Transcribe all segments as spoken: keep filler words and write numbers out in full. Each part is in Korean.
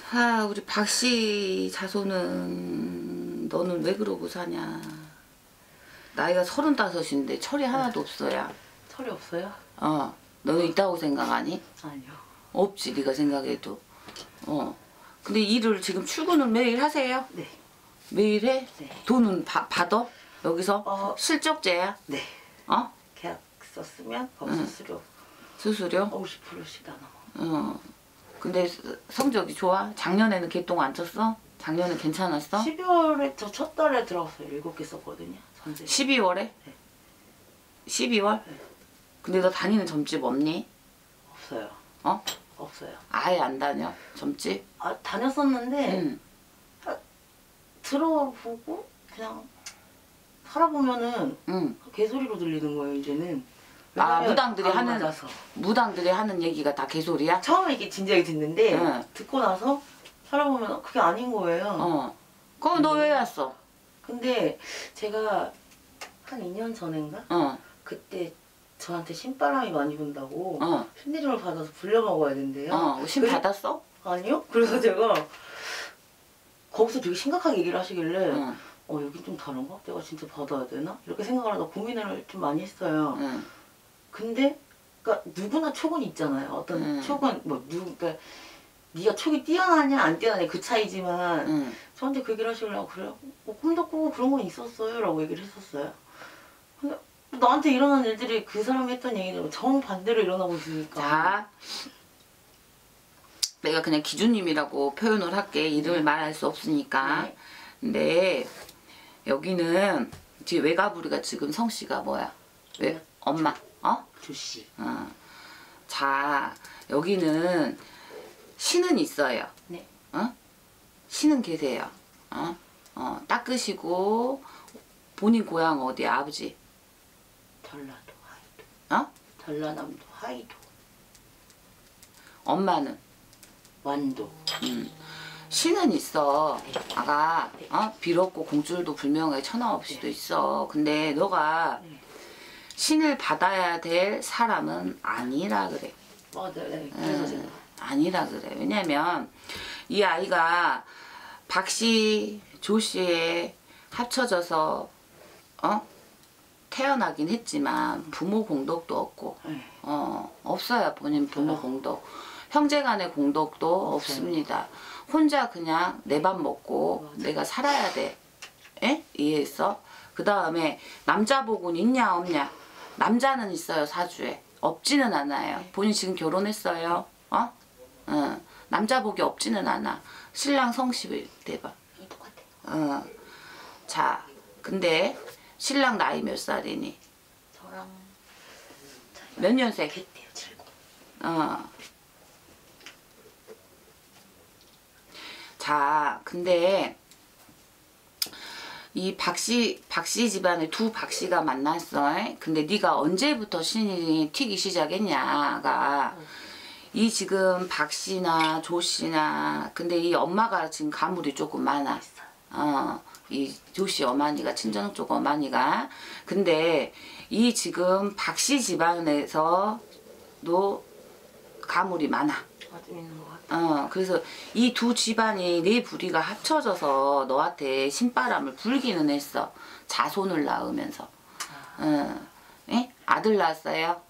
아, 우리 박씨 자손은 너는 왜 그러고 사냐. 나이가 서른다섯인데 철이 하나도 없어야. 철이 없어요? 어, 너는 있다고 생각하니? 아니요. 없지, 네가 생각해도. 어. 근데 일을 지금 출근을 매일 하세요? 네. 매일 해? 네. 돈은 바, 받아? 여기서? 어. 실적제야? 네. 어? 계약서 쓰면 법 응. 수수료 수수료? 오십 퍼센트씩 나눠. 어. 근데 성적이 좋아? 작년에는 개똥 안 쳤어? 작년에 괜찮았어? 십이월에 저 첫 달에 들어갔어요. 일곱 개 썼거든요. 전세. 십이월에? 네. 십이월? 네. 근데 너 다니는 점집 없니? 없어요. 어? 없어요. 아예 안 다녀? 점집? 아 다녔었는데 응. 아, 들어보고 그냥 살아보면은 응. 개소리로 들리는 거예요 이제는. 아, 왜냐면 무당들이 안 하는 맞아서. 무당들이 하는 얘기가 다 개소리야? 처음에 이게 진지하게 듣는데 응. 듣고 나서 살아보면 그게 아닌 거예요. 어. 그럼 너 왜 왔어? 근데 제가 한 이 년 전인가? 어. 그때 저한테 신바람이 많이 분다고 어. 신내림을 받아서 불려 먹어야 된대요. 어. 신 그래서- 받았어? 아니요? 그래서 제가 거기서 되게 심각하게 얘기를 하시길래 응. 어 여긴 좀 다른가? 내가 진짜 받아야 되나? 이렇게 생각을 하다 고민을 좀 많이 했어요. 응. 근데 그러니까 누구나 촉은 있잖아요. 어떤 음. 촉은 뭐 누, 그러니까 네가 촉이 뛰어나냐 안 뛰어나냐 그 차이지만 응. 저한테 그 얘기를 하시려고 그래요. 어, 꿈도 꾸고 그런 건 있었어요 라고 얘기를 했었어요. 근데 나한테 일어난 일들이 그 사람이 했던 얘기는 정반대로 일어나고 있으니까. 자, 내가 그냥 기준님이라고 표현을 할게. 이름을 네. 말할 수 없으니까. 네. 근데 여기는 지금 외가부리가 지금 성씨가 뭐야? 왜? 네. 엄마. 어? 조씨. 어. 자, 여기는 신은 있어요. 네. 어? 신은 계세요. 어? 어, 닦으시고 본인 고향 어디야? 아버지? 전라도 하이도. 어? 전라남도 하이도. 엄마는? 완도. 음. 신은 있어. 아가 어? 빌었고 공줄도 불명하게 천하없 수도 있어. 근데 너가 네. 신을 받아야 될 사람은 아니라 그래. 맞아요. 네. 그래서 음, 제가 아니라 그래. 왜냐면 이 아이가 박씨, 조씨에 합쳐져서 어? 태어나긴 했지만 부모 공덕도 없고 네. 어, 없어요. 본인 부모 공덕. 형제 간의 공덕도 없습니다. 혼자 그냥 내 밥 먹고 맞아. 내가 살아야 돼. 에? 이해했어? 그 다음에 남자 복은 있냐 없냐? 남자는 있어요. 사주에. 없지는 않아요. 본인 지금 결혼했어요. 어? 응. 남자 복이 없지는 않아. 신랑 성씨 대봐. 똑같아. 어. 자, 근데 신랑 나이 몇 살이니? 저랑 몇 년생? 비슷해요. 칠십. 어. 자, 근데 이 박씨 박씨 집안에 두 박씨가 만났어. 근데 네가 언제부터 신이 튀기 시작했냐가 이 지금 박씨나 조씨나 근데 이 엄마가 지금 가물이 조금 많아. 어, 이 조씨 어머니가 친정 쪽 어머니가 근데 이 지금 박씨 집안에서도 가물이 많아. 아주 있는 것 같아. 어, 그래서 이 두 집안이 네 부리가 합쳐져서 너한테 신바람을 불기는 했어. 자손을 낳으면서. 어, 에? 아들 낳았어요?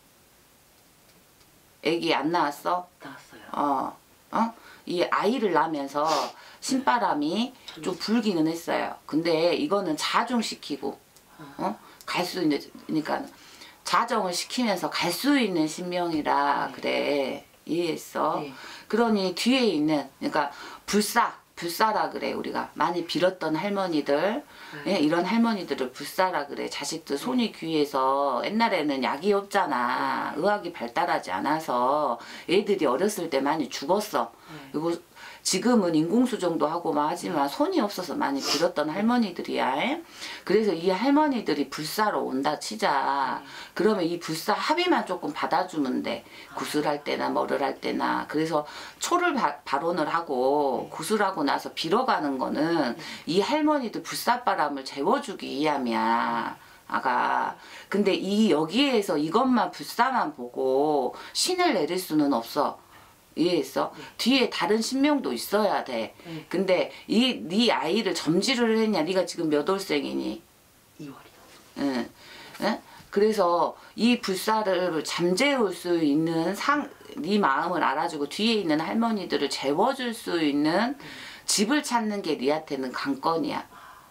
애기 안 낳았어? 나왔어요. 어, 어? 이 아이를 낳으면서 신바람이 좀 불기는 했어요. 근데 이거는 자중시키고, 어? 갈 수 있는, 그러니까 자정을 시키면서 갈 수 있는 신명이라 네. 그래. 이해했어? 네. 그러니 뒤에 있는, 그러니까 불사, 불사라 그래. 우리가 많이 빌었던 할머니들, 네. 예, 이런 할머니들을 불사라 그래. 자식들 손이 귀해서 옛날에는 약이 없잖아. 의학이 발달하지 않아서 애들이 어렸을 때 많이 죽었어. 네. 그리고 지금은 인공수정도 하고 막 하지만 손이 없어서 많이 빌었던 할머니들이야. 에? 그래서 이 할머니들이 불사로 온다 치자. 그러면 이 불사 합의만 조금 받아주면 돼. 구슬할 때나 뭐를 할 때나. 그래서 초를 바, 발언을 하고 구슬하고 나서 빌어가는 거는 이 할머니들 불사바람을 재워주기 위함이야. 아가. 근데 이 여기에서 이것만 불사만 보고 신을 내릴 수는 없어. 이해했어? 네. 뒤에 다른 신명도 있어야 돼. 네. 근데 이 네 아이를 점지를 했냐? 네가 지금 몇 월생이니? 이월이요. 응. 응? 그래서 이 불사를 잠재울 수 있는 상, 네 마음을 알아주고 뒤에 있는 할머니들을 재워줄 수 있는 네. 집을 찾는 게 니한테는 관건이야.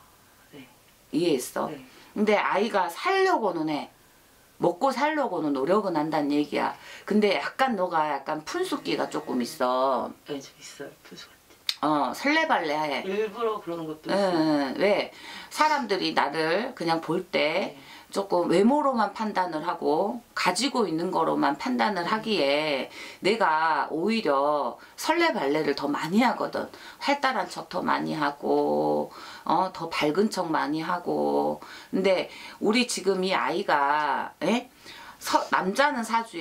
네. 이해했어? 네. 근데 아이가 살려고는 해. 먹고 살려고는 노력은 한다는 얘기야. 근데 약간 너가 약간 푼숙기가 조금 있어. 네, 좀 있어요. 푸수 같아. 어, 설레발레 해. 일부러 그러는 것도 있어요. 응, 왜? 사람들이 나를 그냥 볼 때 네. 조금 외모로만 판단을 하고 가지고 있는 거로만 판단을 하기에 내가 오히려 설레발레를 더 많이 하거든. 활달한 척 더 많이 하고 어, 더 밝은 척 많이 하고. 근데 우리 지금 이 아이가 에? 서, 남자는 사주에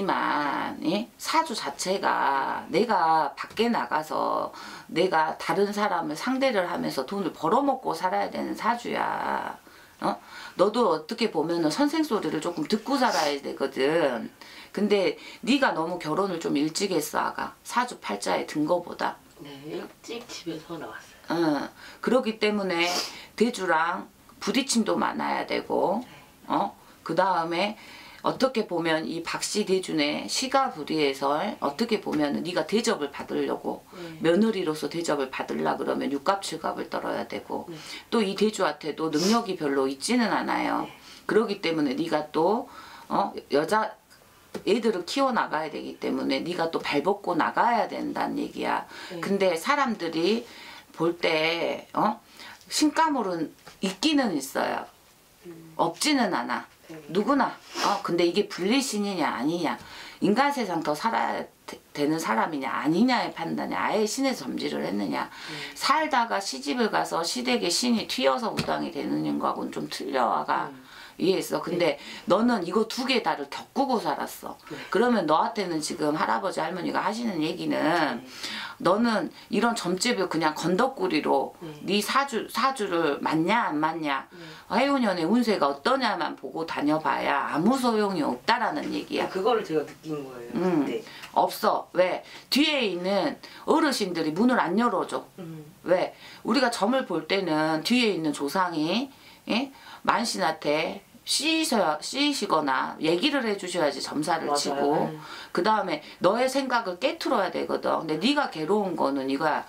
있지만 예? 사주 자체가 내가 밖에 나가서 내가 다른 사람을 상대를 하면서 돈을 벌어먹고 살아야 되는 사주야. 어? 너도 어떻게 보면은 선생 소리를 조금 듣고 살아야 되거든. 근데 네가 너무 결혼을 좀 일찍 했어. 아가 사주 팔자에 든 거보다. 네, 일찍 집에서 나왔어요. 어, 그러기 때문에 대주랑 부딪힘도 많아야 되고 어? 그 다음에 어떻게 보면 이 박씨 대준의 시가부리에서 어떻게 보면 네가 대접을 받으려고 네. 며느리로서 대접을 받으려 그러면 육갑칠갑을 떨어야 되고 네. 또 이 대주한테도 능력이 별로 있지는 않아요. 네. 그러기 때문에 네가 또 어, 여자 애들을 키워 나가야 되기 때문에 네가 또 발벗고 나가야 된다는 얘기야. 네. 근데 사람들이 볼 때 어? 신가물은 있기는 있어요. 음. 없지는 않아. 네. 누구나. 어 근데 이게 분리신이냐 아니냐, 인간 세상 더 살아야 되, 되는 사람이냐 아니냐의 판단이 아예 신의 점지를 했느냐. 음. 살다가 시집을 가서 시댁에 신이 튀어서 무당이 되는 거하고는 좀 틀려와가. 음. 이해했어. 근데 너는 이거 두 개 다를 겪고 살았어. 네. 그러면 너한테는 지금 할아버지 할머니가 하시는 얘기는 네. 너는 이런 점집을 그냥 건더꾸리로 네. 네 사주, 사주를 맞냐 안 맞냐, 네. 해운년의 운세가 어떠냐만 보고 다녀봐야 아무 소용이 없다라는 얘기야. 그거를 제가 느낀 거예요. 음. 네. 없어. 왜? 뒤에 있는 어르신들이 문을 안 열어줘. 음. 왜? 우리가 점을 볼 때는 뒤에 있는 조상이 예? 만신한테 씌이셔, 씌이시거나 얘기를 해주셔야지 점사를 맞아요. 치고 음. 그 다음에 너의 생각을 깨트려야 되거든. 근데 네가 괴로운 거는 이거야.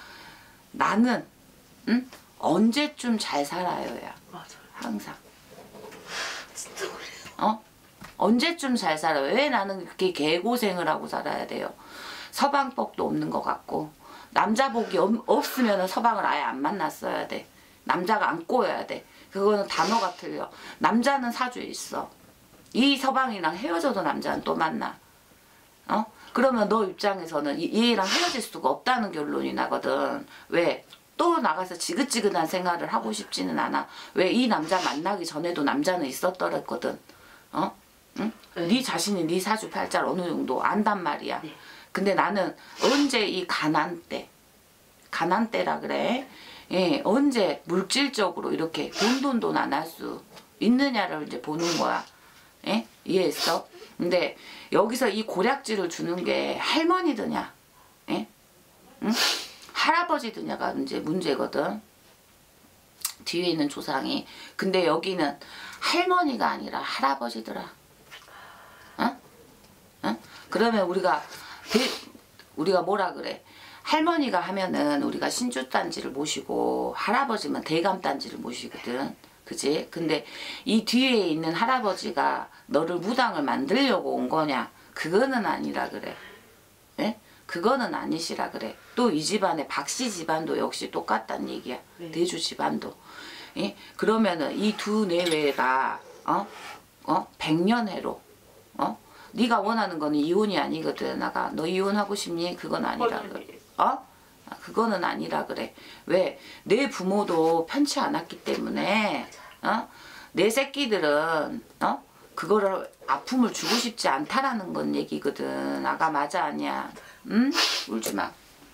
나는 응? 언제쯤 잘 살아요야. 맞아요. 항상. 진짜 그래요. 어? 언제쯤 잘 살아요? 왜 나는 그렇게 개고생을 하고 살아야 돼요? 서방법도 없는 것 같고 남자복이 없, 없으면 서방을 아예 안 만났어야 돼. 남자가 안 꼬여야 돼. 그거는 단어가 틀려. 남자는 사주에 있어. 이 서방이랑 헤어져도 남자는 또 만나. 어? 그러면 너 입장에서는 이, 얘랑 헤어질 수가 없다는 결론이 나거든. 왜? 또 나가서 지긋지긋한 생활을 하고 싶지는 않아. 왜? 이 남자 만나기 전에도 남자는 있었더랬거든. 어? 응? 네. 네 자신이 네 사주 팔자를 어느 정도 안단 말이야. 네. 근데 나는 언제 이 가난 때, 가난 때라 그래. 예, 언제 물질적으로 이렇게 돈돈돈 안 할 수 있느냐를 이제 보는 거야. 예? 이해했어? 근데 여기서 이 고략지를 주는 게 할머니드냐, 예? 응? 할아버지드냐가 이제 문제거든. 뒤에 있는 조상이. 근데 여기는 할머니가 아니라 할아버지더라. 응? 응? 그러면 우리가 대, 우리가 뭐라 그래? 할머니가 하면은 우리가 신주단지를 모시고 할아버지면 대감단지를 모시거든. 그지? 근데 이 뒤에 있는 할아버지가 너를 무당을 만들려고 온 거냐? 그거는 아니라 그래. 예? 그거는 아니시라 그래. 또 이 집안의 박씨 집안도 역시 똑같다는 얘기야. 네. 대주 집안도. 예? 그러면은 이 두 내외가 어? 어? 백년해로 어? 네가 원하는 거는 이혼이 아니거든. 나가 너 이혼하고 싶니? 그건 아니라 그래. 어? 그거는 아니라 그래. 왜? 내 부모도 편치 않았기 때문에 어? 내 새끼들은 어? 그거를 아픔을 주고 싶지 않다라는 건 얘기거든. 아가 맞아 아니야? 응? 울지 마.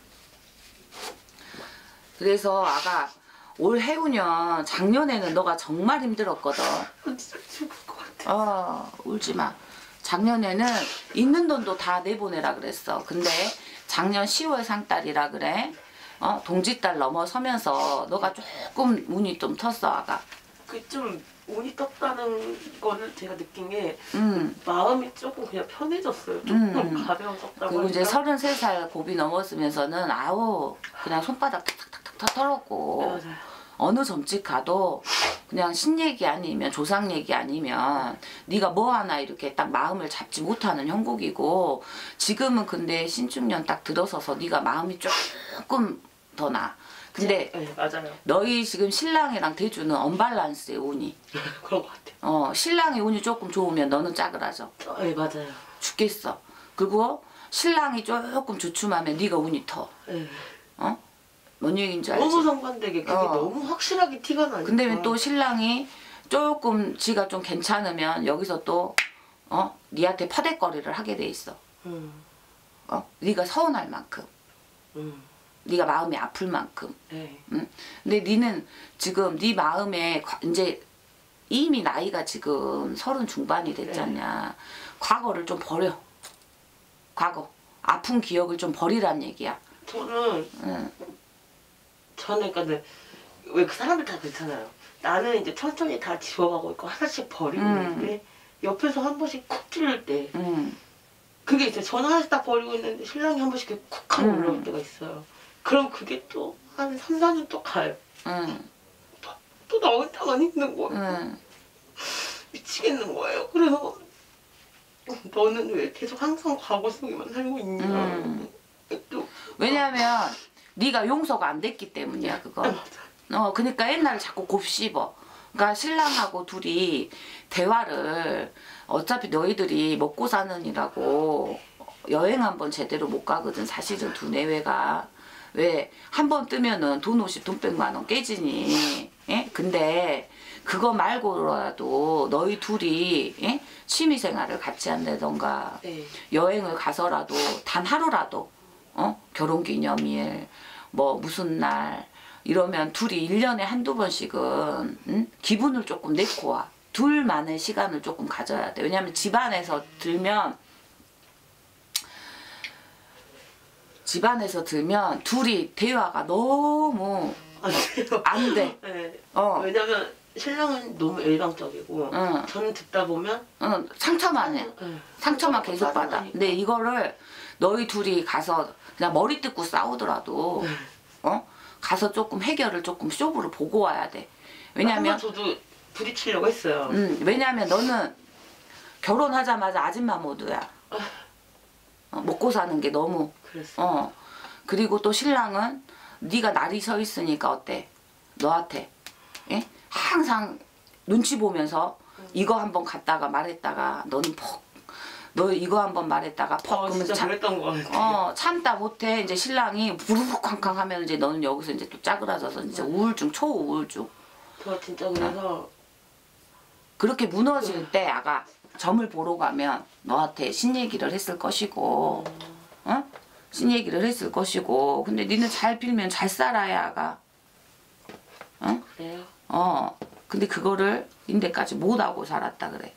그래서 아가 올 해우년 작년에는 너가 정말 힘들었거든. 진짜 죽을 것 같아. 어, 울지 마. 작년에는 있는 돈도 다 내보내라 그랬어. 근데 작년 시월 상달이라 그래. 어 동짓달 넘어서면서 너가 조금 운이 좀 텄어 아가. 그 좀 운이 떴다는 거를 제가 느낀 게 음. 마음이 조금 그냥 편해졌어요. 조금 음. 가벼워졌다고 그리고 이제 하니까. 서른세 살 고비 넘었으면서는 아우 그냥 손바닥 탁탁탁탁 털었고 네, 맞아요. 어느 점집 가도 그냥 신 얘기 아니면 조상 얘기 아니면 네가 뭐 하나 이렇게 딱 마음을 잡지 못하는 형국이고 지금은 근데 신축년 딱 들어서서 네가 마음이 조금 더 나. 근데 네, 맞아요. 너희 지금 신랑이랑 대주는 언밸런스의 운이. 그런 것 같아요. 어 신랑이 운이 조금 좋으면 너는 짜그라져. 어, 네, 맞아요. 죽겠어. 그리고 신랑이 조금 주춤하면 네가 운이 터. 네. 어? 뭔 얘기인지 알지? 너무 상반되게 그게 어. 너무 확실하게 티가 나니까. 근데 왜 또 신랑이 조금 지가 좀 괜찮으면 여기서 또 어? 니한테 파대거리를 하게 돼 있어. 음, 어? 네가 서운할 만큼. 음, 네가 마음이 아플 만큼. 네. 응? 근데 니는 지금 네 마음에 과- 이제 이미 나이가 지금 서른 중반이 됐잖냐. 과거를 좀 버려. 과거. 아픈 기억을 좀 버리란 얘기야. 저는 응. 저는 그러니까 왜 그 사람들 다 그렇잖아요. 나는 이제 천천히 다 지워가고 있고 하나씩 버리고 음. 있는데 옆에서 한 번씩 쿡 찔릴 때 응. 그게 있어요. 저는 하나씩 딱 버리고 있는데 신랑이 한 번씩 이렇게 쿡 하고 음. 올라올 때가 있어요. 그럼 그게 또 한 삼, 사 년 또 가요. 응. 또 나 혼자만 힘든 거예요. 응. 미치겠는 거예요. 그래서 너는 왜 계속 항상 과거 속에만 살고 있냐. 음. 또 왜냐면 네가 용서가 안 됐기 때문이야 그거. 어 그러니까 옛날을 자꾸 곱씹어. 그러니까 신랑하고 둘이 대화를 어차피 너희들이 먹고 사는이라고 여행 한번 제대로 못 가거든 사실은 두 내외가. 왜 한 번 뜨면은 돈 오십 돈 백만 원 깨지니. 예? 근데 그거 말고라도 너희 둘이 예? 취미생활을 같이 한다던가 네. 여행을 가서라도 단 하루라도 어? 결혼기념일 뭐 무슨 날 이러면 둘이 일 년에 한두 번씩은 응? 기분을 조금 내고 와. 둘만의 시간을 조금 가져야 돼. 왜냐면 집안에서 들면 집안에서 들면 둘이 대화가 너무 안 돼요. 안 돼. 네. 어. 왜냐면 신랑은 너무 일방적이고 응. 저는 듣다 보면 응, 상처만 해. 네. 상처만 계속 받아. 짜증나니까. 근데 이거를 너희 둘이 가서 그냥 머리 뜯고 싸우더라도 네. 어? 가서 조금 해결을 조금 쇼부를 보고 와야 돼. 왜냐면 왜냐면 저도 부딪히려고 했어요. 음, 왜냐면 너는 결혼하자마자 아줌마 모드야. 어, 먹고 사는 게 너무 그랬어. 어. 그리고 또 신랑은 네가 날이 서 있으니까 어때? 너한테 예? 항상 눈치 보면서 이거 한번 갔다가 말했다가 너는 퍽. 너 이거 한번 말했다가 퍽. 어, 그러면 진짜 참- 그랬던 거 같아요. 어 참다 못해 이제 신랑이 부르륵 쾅쾅 하면 이제 너는 여기서 이제 또 짜그라져서 이제 우울증 초우울증 저 진짜 그래서 그렇게 무너질 때 아가 점을 보러 가면 너한테 신 얘기를 했을 것이고 어? 신 얘기를 했을 것이고 근데 니는 잘 빌면 잘 살아야 아가 어? 그래요. 어 근데 그거를 인데까지 못하고 살았다 그래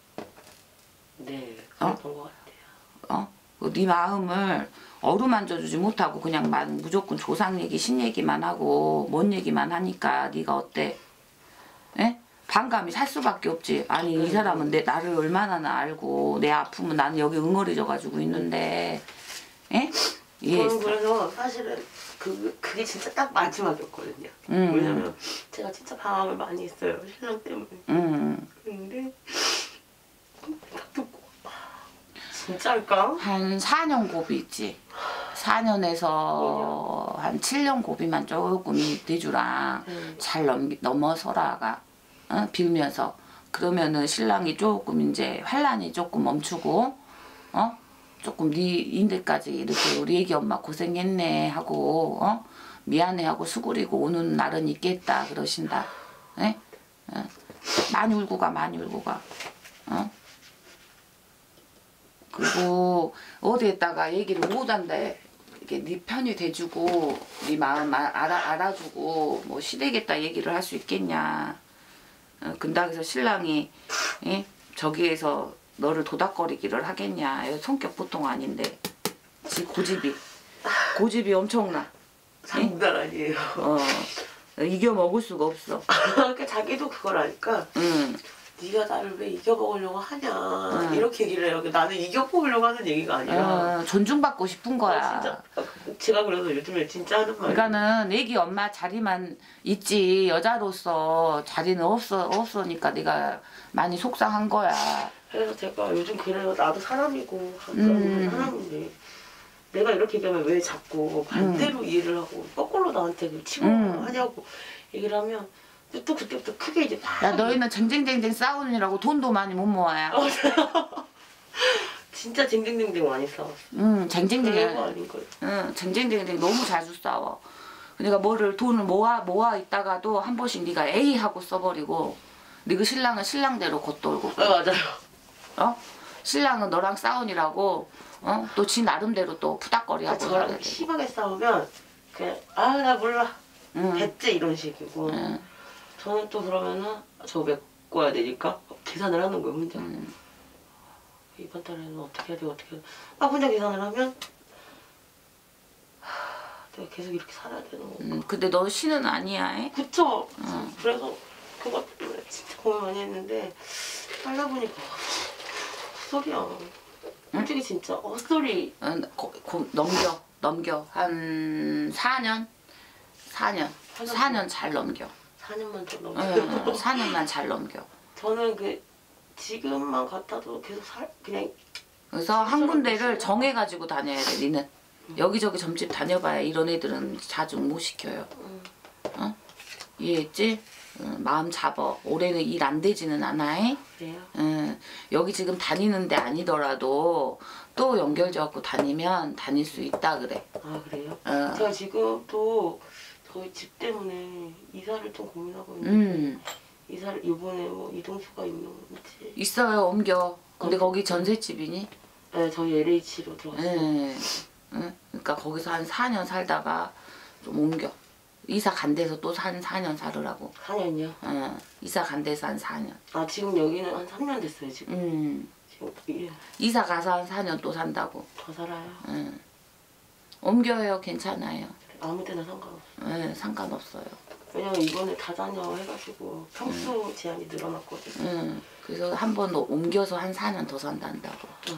네, 어? 그랬던 것 같아요. 어? 그 네 마음을 어루만져주지 못하고 그냥 막 무조건 조상 얘기 신 얘기만 하고 뭔 얘기만 하니까 네가 어때? 에? 반감이 살 수밖에 없지. 아니 이 사람은 내 나를 얼마나 알고 내 아픔은 나는 여기 응어리져 가지고 있는데 에? 저는 이해했어. 그래서 사실은 그, 그게 진짜 딱 마지막이었거든요. 음. 왜냐면 제가 진짜 방황을 많이 했어요. 신랑 때문에. 음. 근데 딱 듣고 아, 진짜일까? 한 사 년 고비 있지. 사 년에서 한 칠 년 고비만 조금 이 대주랑 음. 잘 넘, 넘어서라가 어? 빌면서 그러면은 신랑이 조금 이제 환란이 조금 멈추고 어 조금 네 인데까지 이렇게 우리 애기 엄마 고생했네 하고 어 미안해 하고 수그리고 오는 날은 있겠다 그러신다. 에? 어? 많이 울고 가 많이 울고 가. 어? 그리고 어디에다가 얘기를 못한대. 이게 네 편이 돼주고 네 마음 아- 알아, 알아주고 뭐 시대겠다 얘기를 할 수 있겠냐. 어, 근데 그래서 신랑이 예? 저기에서 너를 도닥거리기를 하겠냐. 성격 보통 아닌데. 지 고집이. 고집이 엄청나. 장난 아니에요. 어. 이겨 먹을 수가 없어. 그러니까 자기도 그걸 아니까 응. 네가 나를 왜 이겨먹으려고 하냐 응. 이렇게 얘기를 해요. 나는 이겨먹으려고 하는 얘기가 아니라 어, 존중받고 싶은 거야. 아, 진짜 제가 그래서 요즘에 진짜 하는 말이 그러니까는 애기 엄마 자리만 있지 여자로서 자리는 없어 없으니까 내가 많이 속상한 거야. 그래서 제가 요즘 그래요. 나도 사람이고 그런 음. 사람인데 내가 이렇게 얘기하면 왜 자꾸 반대로 음. 이해를 하고 거꾸로 나한테 치고 음. 하냐고 얘기를 하면 또 그때부터 크게 이제 막 야 너희는 쟁쟁쟁쟁 싸우느라고 돈도 많이 못 모아야. 진짜 쟁쟁쟁쟁 많이 싸웠어. 응 별거 쟁쟁쟁쟁. 아닌 걸. 응 쟁쟁쟁쟁 너무 자주 싸워. 그러니까 뭐를 돈을 모아 모아 있다가도 한 번씩 네가 에이 하고 써버리고 네가 신랑은 신랑대로 겉돌고. 아 맞아요. 어? 신랑은 너랑 싸우니라고 어? 또 지 나름대로 또 푸닥거리하고 저랑 살아야 돼. 심하게 싸우면 그냥 아 나 몰라 응. 됐지 이런 식이고 응. 저는 또 그러면은 저 메꿔야 되니까 계산을 하는 거예요 혼자. 응. 이번 달에는 어떻게 해야 돼 어떻게 해야 돼. 아 혼자 계산을 하면 하, 내가 계속 이렇게 살아야 되는 거. 응. 근데 너 신은 아니야. 에? 그쵸? 응. 그래서 그것 때문에 진짜 고민 많이 했는데 살다 보니까 헛소리야. 솔직히 진짜 헛소리. 응, 고, 고, 넘겨 넘겨 한 사 년 사 년 사 년 잘 넘겨. 사 년만 더 넘겨. 응, 사 년만 잘 넘겨. 저는 그 지금만 같아도 계속 살 그냥 그래서 한 군데를 정해가지고 다녀야 돼. 니는 여기저기 점집 다녀봐야 이런 애들은 자중 못 시켜요. 음, 어? 이해했지? 응, 마음 잡어. 올해는 일 안 되지는 않아. 에? 그래요. 응, 여기 지금 다니는 데 아니더라도 또 연결져갖고 다니면 다닐 수 있다 그래. 아 그래요? 어. 제가 지금 또 저희 집 때문에 이사를 좀 고민하고 있는데 음, 이사를 이번에 뭐 이동수가 있는지. 있어요. 옮겨. 근데 어. 거기 전셋집이니? 네, 저희 엘에이치로 들어갔어요. 응. 응? 그러니까 거기서 한 사 년 살다가 좀 옮겨. 이사 간 데서 또 한 사 년 살으라고. 사 년이요? 응. 이사 간 데서 한 사 년. 아 지금 여기는 한 삼 년 됐어요 지금. 음. 지금 예, 이사 가서 한 사 년 또 산다고. 더 살아요. 응. 옮겨요. 괜찮아요. 아무 데나 상관없어. 응, 상관없어요. 왜냐면 이번에 다자녀 해가지고 평수 제한이 늘어났거든요. 응. 그래서 한 번 옮겨서 한 사 년 더 산다고. 음.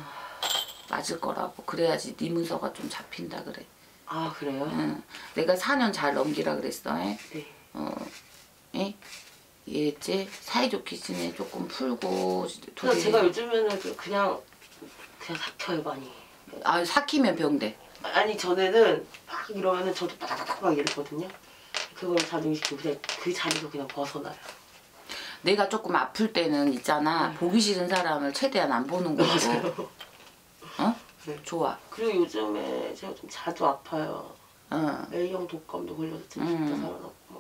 맞을 거라고. 그래야지 네 문서가 좀 잡힌다 그래. 아 그래요? 응. 내가 사 년 잘 넘기라 그랬어. 에? 네. 어. 에? 이해했지? 사이좋게 지내. 조금 풀고. 그래서 둘이- 제가 요즘에는 그- 그냥 그냥 삭혀요 많이. 아, 삭히면 병돼. 아니 전에는 막 이러면은 저도 따다닥 막 이랬거든요. 그걸 자중시키고 그냥 그 자리에서 그냥 벗어나요. 내가 조금 아플 때는 있잖아. 네. 보기 싫은 사람을 최대한 안 보는 거고. 맞아요. 어? 네. 좋아. 그리고 요즘에 제가 좀 자주 아파요. 어. A형 독감도 걸려서 지금 음. 진짜 살아났고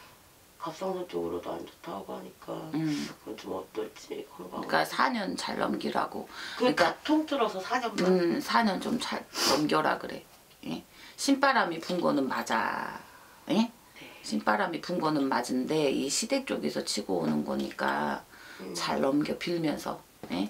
갑상선 쪽으로도 안 좋다고 하니까 음. 그건 좀 어떨지 건강. 그러니까 사 년 잘 넘기라고. 그러니까 그러니까 통틀어서 사 년만. 음, 사 년 좀 잘 넘겨라 그래. 예? 신바람이 분 거는 맞아. 예? 신바람이 분 거는 맞은데 이 시댁 쪽에서 치고 오는 거니까 음. 잘 넘겨 빌면서. 예?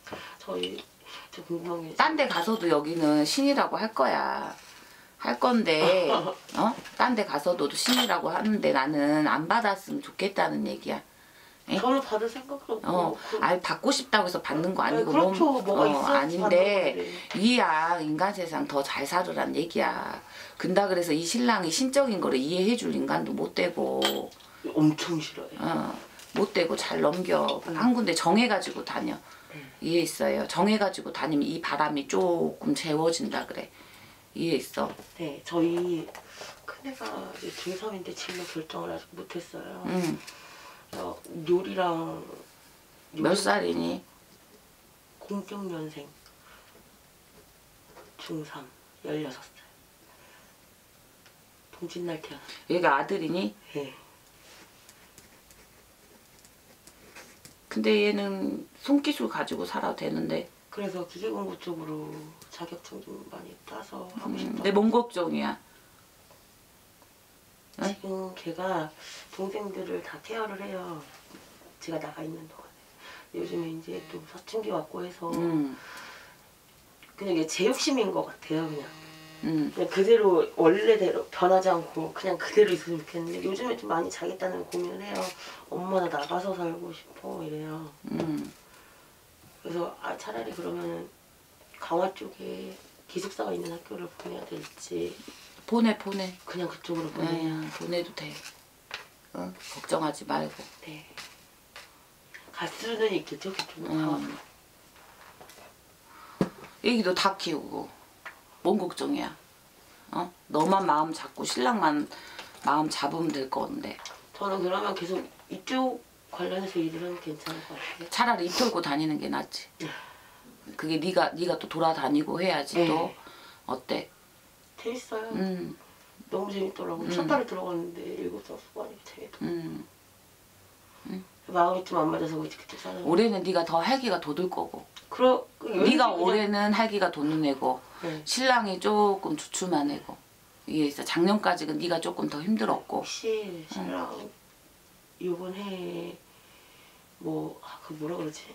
저희 저 궁금한 게 딴 데 가서도 여기는 신이라고 할 거야. 할 건데 어? 딴 데 가서도 신이라고 하는데 나는 안 받았으면 좋겠다는 얘기야. 예? 저는 받을 생각도 없고. 어, 그- 아 받고 싶다고 해서 받는 거 아니고 네, 그렇죠. 몸- 뭐가 어, 있어야지 아닌데 받는 건데. 이야 인간 세상 더 잘 살으란 얘기야. 근다 그래서 이 신랑이 신적인 거를 이해해 줄 인간도 못 되고 엄청 싫어요. 어, 못 되고 잘 넘겨. 음. 한 군데 정해가지고 다녀. 음. 이해했어요. 정해가지고 다니면 이 바람이 조금 재워진다 그래. 이해했어. 네, 저희 큰애가 이제 중삼인데 진로 결정을 아직 못했어요. 응. 어, 요리랑 몇 살이니? 공육 년생 중삼 열여섯 살 동짓날 태어났어요. 얘가 아들이니? 네. 근데 얘는 손기술 가지고 살아도 되는데. 그래서 기계공부 쪽으로 자격증 좀 많이 따서 하고 음, 싶다. 내 몸 걱정이야. 응? 지금 걔가 동생들을 다 케어를 해요. 제가 나가 있는 동안에. 요즘에 이제 또 사춘기 왔고 해서 음. 그냥 이게 제 욕심인 것 같아요. 그냥 음. 그냥 그대로 원래대로 변하지 않고 그냥 그대로 있으면 좋겠는데 요즘에 좀 많이 자겠다는 고민을 해요. 엄마 나 나가서 살고 싶어 이래요. 음. 그래서 아 차라리 그러면 강화 쪽에 기숙사가 있는 학교를 보내야 될지 보내 보내. 그냥 그쪽으로 보내야. 네, 보내도 돼. 어? 걱정하지 말고. 네. 갈 수는 있겠죠 그쪽으로. 음. 애기도 다 키우고 뭔 걱정이야. 어? 너만 마음 잡고 신랑만 마음 잡으면 될 건데. 저는 그러면 계속 이쪽 관련해서 일을 하면 괜찮을 것 같아요. 차라리 입 털고 다니는 게 낫지. 그게 네가 네가 또 돌아다니고 해야지 네. 또. 어때? 재밌어요. 음. 너무 재밌더라고요. 음. 첫 달에 들어갔는데 일곱 살 수고하니까 재밌더라고요. 음. 마음이 좀 안 맞아서 그치 그쪽 사는. 올해는 네가 더 활기가 돋을 거고. 그러 네가 올해는 활기가 돋는 애고 네. 신랑이 조금 주춤한 애고. 이게 있어. 작년까지는 네가 조금 더 힘들었고. 혹시 신랑 요번 해에 뭐 그 뭐라 그러지?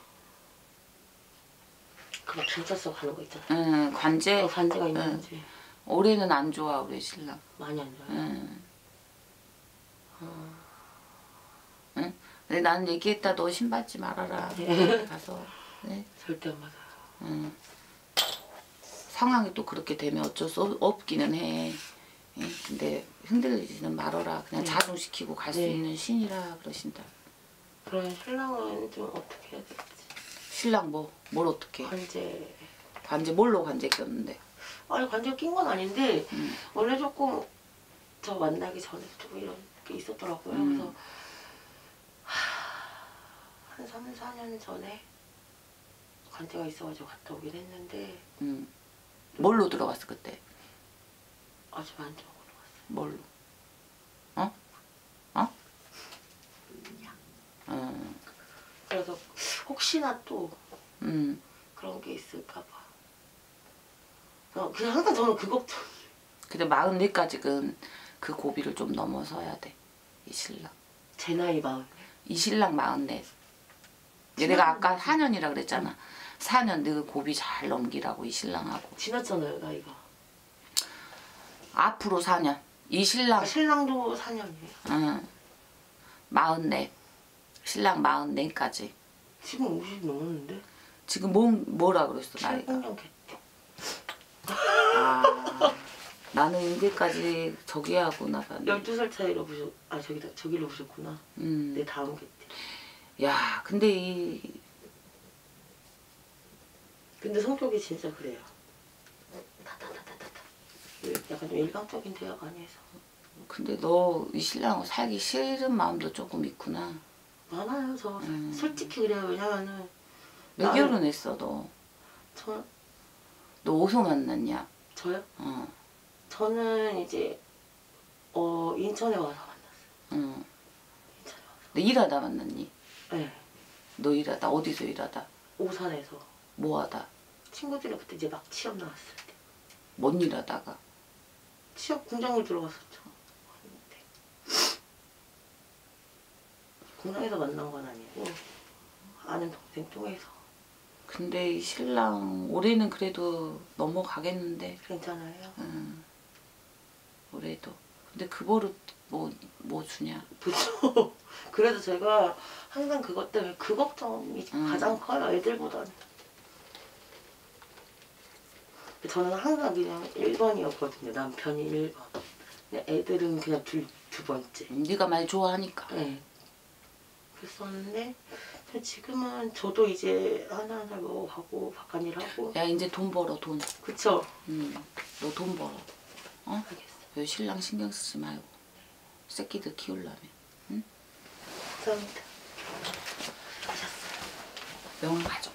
그 경찰서 가는 거 있잖아. 응, 관제. 어, 관제가 있는지 올해는 안 좋아 우리 신랑. 많이 안 좋아요. 응. 어. 응? 근데 나는 얘기했다. 너 신받지 말아라. 네. 가서. 네. 절대 안 맞아요. 응. 상황이 또 그렇게 되면 어쩔 수 없, 없기는 해. 예? 근데 흔들리지는 말아라. 그냥 네. 자중시키고 갈 수 네. 있는 신이라 그러신다. 그럼 신랑은 좀 어떻게 해야 될지. 신랑 뭐? 뭘 어떻게? 관제. 관제 뭘로 관제 꼈는데? 아니 관제 낀 건 아닌데 음. 원래 조금 저 만나기 전에 조금 이런 게 있었더라고요. 음. 그래서 하, 한 삼, 사 년 전에 관제가 있어가지고 갔다 오긴 했는데 음. 뭘로 들어갔어 그때? 아주 만족으로 갔어요. 뭘로? 어? 어? 어. 그래서 혹시나 또 음. 그런 게 있을까봐 어, 그냥 항상 저는 그 걱정. 근데 마흔네까지는 그 고비를 좀 넘어서야 돼. 이 신랑. 제 나이 마흔. 이 신랑 마흔네. 내가 아까 사 년이라 그랬잖아. 사 년 너 고비 잘 넘기라고 이 신랑하고. 지났잖아요 나이가. 앞으로 사 년. 이 신랑. 아, 신랑도 사 년이에요. 응. 마흔네. 신랑 마흔네까지. 지금 오십 넘었는데? 지금 뭐, 뭐라 그랬어 나이가? 칠십 년 개띠. 아, 나는 이제까지 저기 하구나 봤네. 열두 살 차이로 보셨, 아 저기다, 저기로 보셨구나. 음. 내 다음 개띠. 야, 근데 이 근데 성격이 진짜 그래요. 타타타타타타. 약간 좀 일방적인 대화 많이 해서. 근데 너 이 신랑하고 살기 싫은 마음도 조금 있구나. 많아요 저. 음. 솔직히 그래요. 왜냐면은 몇 나는- 결혼했어 너? 저, 너 어디서 만났냐? 저요? 어, 저는 이제 어 인천에 와서 만났어요. 응. 인천에 와서. 너 일하다 만났니? 네. 너 일하다 어디서 일하다? 오산에서. 뭐하다? 친구들이랑 그때 이제 막 취업 나왔을 때. 뭔 일하다가? 취업 공장을 들어갔었죠. 근데 공장에서 만난 건 아니고 아는 동생 통해서. 근데 이 신랑 올해는 그래도 넘어가겠는데. 괜찮아요. 응. 올해도. 근데 그 버릇 뭐, 뭐 주냐? 그렇죠. 그래서 제가 항상 그것 때문에 그 걱정이 음. 가장 커요. 애들보다는. 저는 항상 그냥 일 번이었거든요. 남편이 일 번. 근데 애들은 그냥 두, 두 번째. 네가 많이 좋아하니까. 네. 그랬었는데 지금은 저도 이제 하나하나 먹어가고 바깥일 하고. 야 이제 돈 벌어 돈. 그쵸? 응. 너 돈 벌어. 어? 알겠어. 왜 신랑 신경 쓰지 말고. 새끼들 키우려면. 응? 감사합니다. 하셨어요. 병원 가죠.